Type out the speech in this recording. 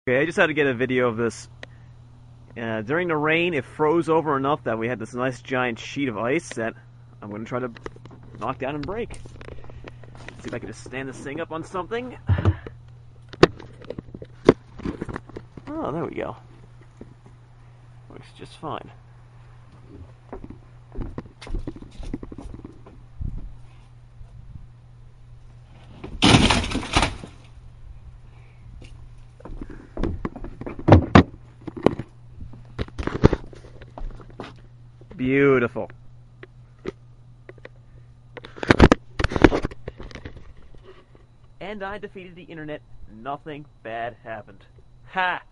Okay, I just had to get a video of this. During the rain, it froze over enough that we had this nice giant sheet of ice that I'm going to try to knock down and break. See if I can just stand this thing up on something. Oh, there we go. Works just fine. Beautiful. And I defeated the internet. Nothing bad happened. Ha!